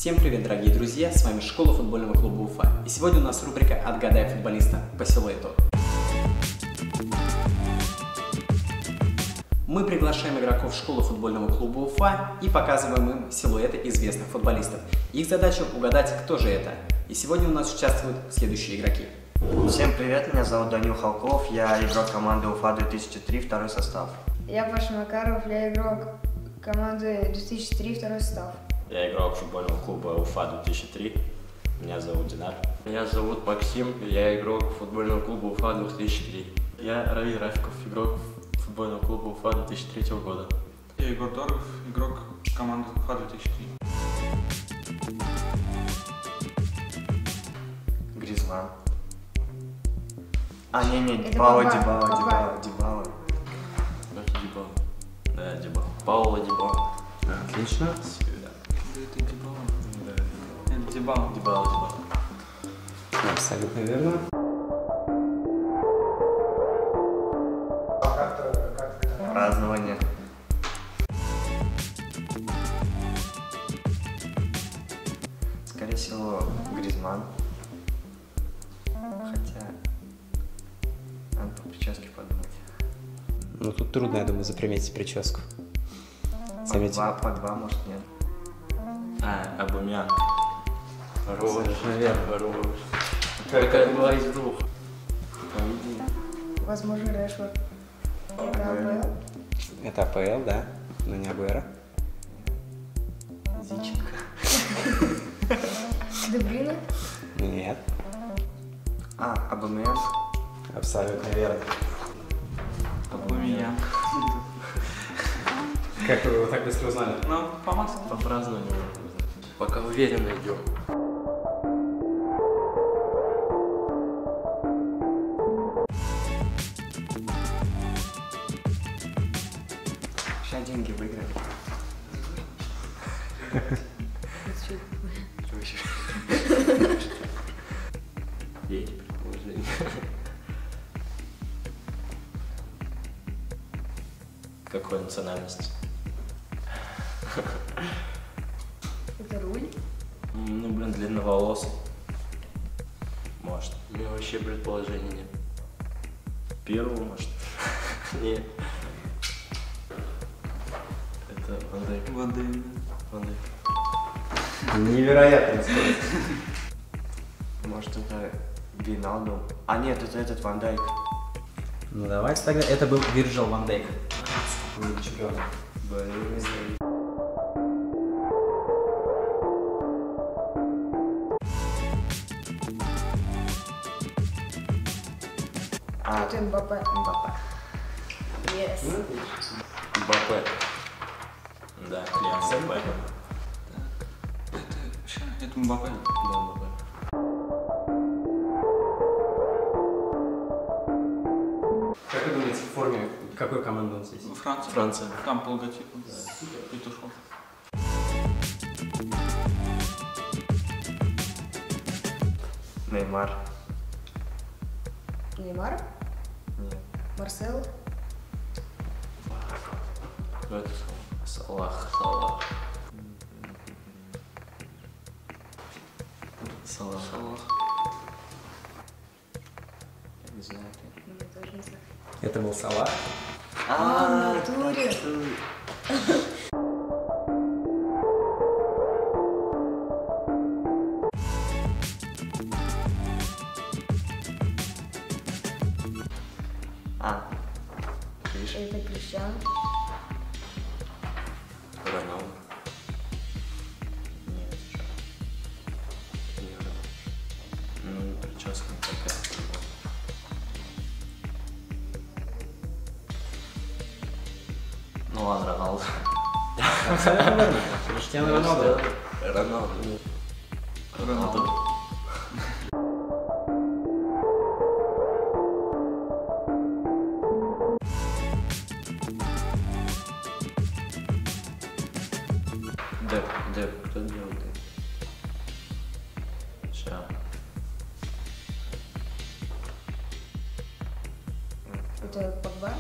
Всем привет, дорогие друзья, с вами школа футбольного клуба Уфа. И сегодня у нас рубрика «Отгадай футболиста» по силуэту. Мы приглашаем игроков школы футбольного клуба Уфа и показываем им силуэты известных футболистов. Их задача угадать, кто же это. И сегодня у нас участвуют следующие игроки. Всем привет, меня зовут Данил Халков, я игрок команды Уфа 2003, второй состав. Я Паша Макаров, я игрок команды 2003, второй состав. Я игрок футбольного клуба Уфа 2003. Меня зовут Динар. Меня зовут Максим, я игрок футбольного клуба Уфа 2003. Я Равиль Рафиков, игрок футбольного клуба Уфа 2003 года. Я Егор Торгов, игрок команды Уфа 2003. Гризман. Не, Это Дибала. Дибала. Да, Дибала. Паула Дибала. Отлично. Это Дибала. Да. Это Дибала. Дибала. Абсолютно верно. Празднование. Скорее всего, Гризман. Хотя, надо по прическе подумать. Ну тут трудно, я думаю, заприметить прическу. По два, может, нет. Абумян. Совершенно верно. Какая два из двух. Возможно, Решфорд. Это АПЛ. Это АПЛ, да? Но не Агуэро. Зиченко. Дебрюйне. Нет. АБМС. Абсолютно верно. Абумиян. Как вы его так быстро узнали? Ну, по маслу. По празднованию. Пока уверенно идем. Сейчас деньги выиграли. Есть предположение. Какой национальности? Это Руль. Ну, длинноволосый. Может. У меня вообще предположений нет. Первый, может. Нет. Это Ван Дейк. Ван Дейк. Невероятная скорость. Может, это Виналду. Нет, это этот Ван Дайк. Ну давайте тогда. Это был Вирджил ван Дейк. Чемпион. Это Мбаппе. Yes. Мбаппе. Да, Килиан Мбаппе. Это Мбаппе. Да, Мбаппе. Как вы думаете, в форме какой команды он здесь? Франция. Франция. Там по логотипу. Петушок. Неймар. Неймар. Нет. Марсел. Ну, это Салах. Салах. Я не знаю. Я тоже не знаю. Это был Салах. В натуре. Это Криштиану. Роналду. Нет. Не Роналду. Ну, прическа не такая. Ну ладно, Роналду. Абсолютно верно. Криштиану Роналду. Роналду. Роналду. Деп. Кто делал Деп? Сейчас. Это Погба.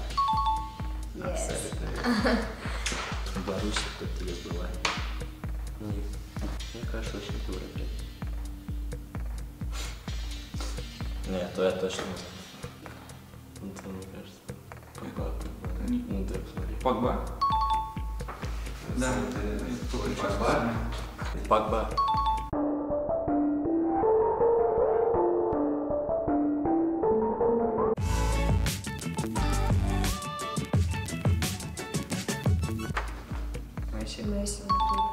Yes. Абсолютно верно. Боруссия, кто-то тебе сбывает. Мне кажется, очень дура, блядь. Нет, то я точно не знаю. Ну, то, мне кажется, Погба. Ну, да, посмотри. Погба? Да. Погба. Месси. Месси.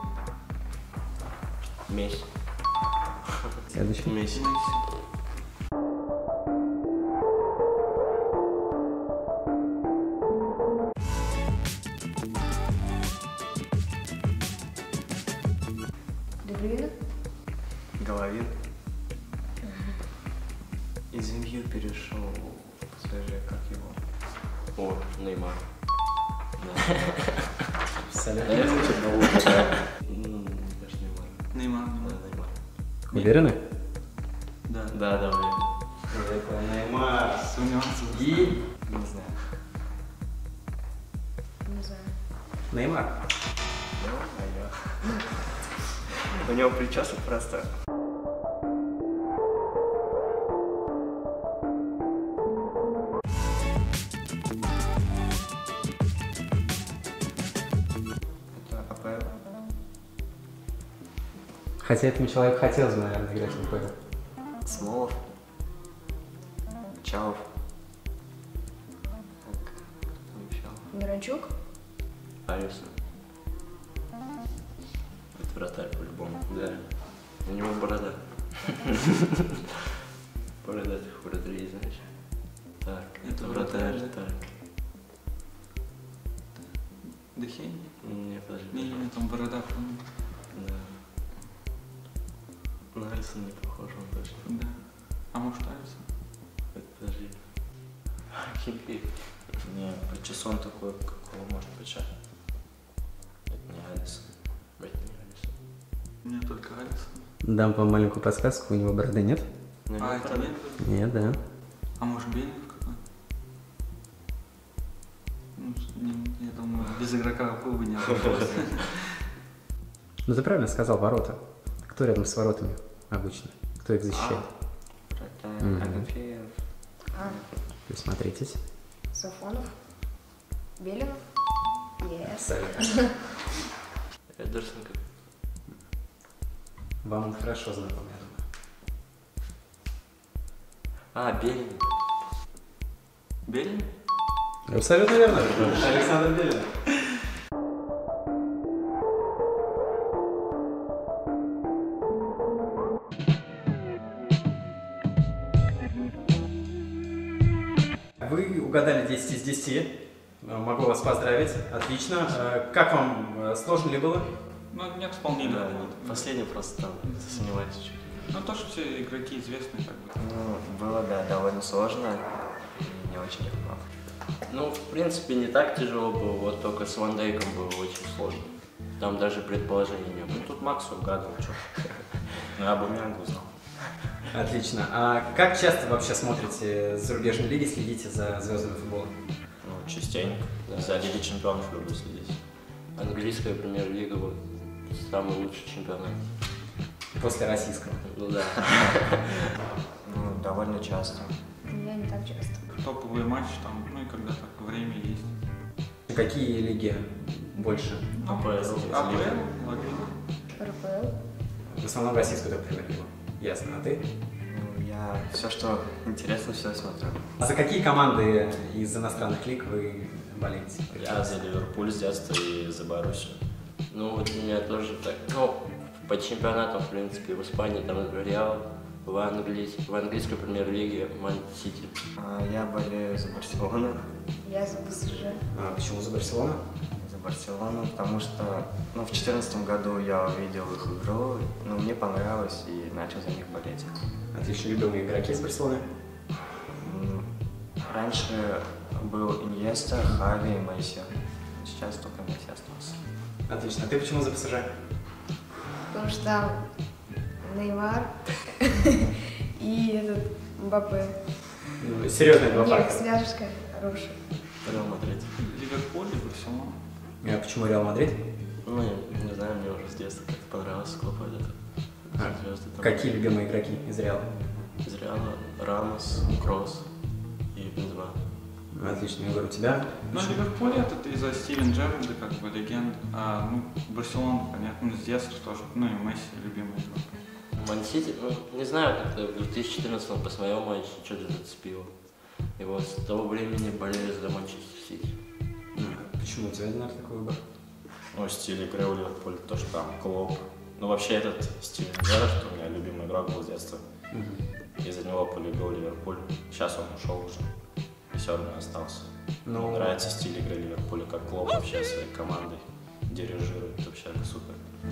Месси. Следующий. Месси. Де Брюйне? Головин. Из МЮ перешел в ПСЖ, как его? О, Неймар. Абсолютно. Я слышал, но лучше, да. Ну, даже Неймар. Неймар. Да, Неймар. Уверены? Да. Да, уверен. Неймар. Сомневаться. И Не знаю. Не знаю. Неймар. У него причесок просто. Это АПЛ. Хотя этому человеку хотелось бы, наверное, играть в АПЛ. Смолов. Чалов. Так, кто там еще? Миранчук? Алисон. Это вратарь по-любому. Да. У него борода. Бородатых вратарей, знаешь. Так, Это это вратарь, вратарь, да? так. Дехей? Не, подожди. Не, там борода, по-моему. Да. На Алисон не похож, он точно. Да. А может Алисон? Подожди. Химпи. Не, причесон такой, какого может быть шаг. Это не Алисон. Это не Алисон. У меня только Алисон. Дам вам маленькую подсказку, у него бороды нет? Ну, А, не это правда. нет? Нет, да. А может Беликов какой? Ну, я думаю, без игрока клуба не обошлось. Ну ты правильно сказал, ворота. Кто рядом с воротами обычно? Кто их защищает? Мгм. Агафеев. А, Присмотритесь. Сафонов? Белинов? Yes. Эдерсон как? Вам он хорошо знаком, я думаю. А, Белин. Белин? Абсолютно верно. Александр Белин. Вы угадали 10 из 10. Могу вас поздравить. Отлично. Как вам? Сложно ли было? Ну, нет, вполне Да, легко. последний просто там сомневаюсь чуть. Ну, то, что все игроки известные, как бы. Ну, было, да, довольно сложно и не очень легко. Ну, в принципе, не так тяжело было, вот только с Ван Дейком было очень сложно. Там даже предположений не было. Ну, тут Макс угадал, что. Ну, я Абамянга узнал. Отлично. А как часто вообще смотрите зарубежные лиги, следите за звездами футбола? Ну, частенько. За Лигой Чемпионов люблю следить. Английская премьер-лига, вот, самый лучший чемпионат. После российского. Ну да. Ну, довольно часто. У меня не так часто. Топовые матчи там, ну и когда так время есть. Какие лиги больше? АПЛ. АПЛ, Ла Лига. РПЛ? В основном российскую только премьер-лигу. Ясно. А ты? Ну, я все, что интересно, все смотрю. А за какие команды из иностранных лиг вы болеете? Я за Ливерпуль с детства и за Боруссию. Ну, вот у меня тоже так. Ну, по чемпионатам, в принципе, в Испании там Реал, в английской премьер-лиге Ман-Сити. Я болею за Барселону. Я за ПСЖ. А почему за Барселону? За Барселону, потому что ну, в 2014 году я увидел их игру, ну, мне понравилось и начал за них болеть. Отлично. Любимые игроки из Барселоны? Раньше был Иньеста, Хави и Месси. Сейчас только Месси остался. Отлично. А ты почему за ПСЖ? Потому что там Неймар и этот Мбаппе. Ну, серьезные два У них факта. связка хорошая. Реал Мадрид. Ливерпуль и Барселона. А почему Реал Мадрид? Ну, я не знаю, мне уже с детства как-то понравился клуб этот. Звезды там. Какие любимые игроки из Реала? Из Реала Рамос, Кросс и Бензема. Отлично, Егор, у тебя? Ну, Ливерпуль это из-за Стивен Джерарда, как бы легенда. А, ну, Барселона, понятно, с детства тоже. Ну и Месси любимый игрок. Ман-Сити, ну, не знаю, как-то в 2014 посмотрел матч, что-то зацепило. И вот с того времени болею за Манчестер Сити. Почему у тебя, наверное, такой выбор? Ну, стиль игры у Ливерпуля, то, что там Клоп. Ну, вообще этот Стивен Джерард у меня любимый игрок был с детства. Из-за него полюбил Ливерпуль. Сейчас он ушел уже. И все равно остался. Ну, Мне нравится стиль игры Ливерпуля, как Клоп вообще своей командой дирижирует. Вообще супер.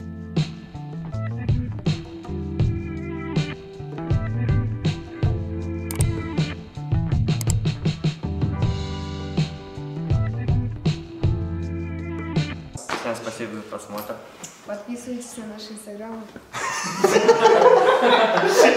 Всем спасибо за просмотр. Подписывайтесь на наш инстаграм.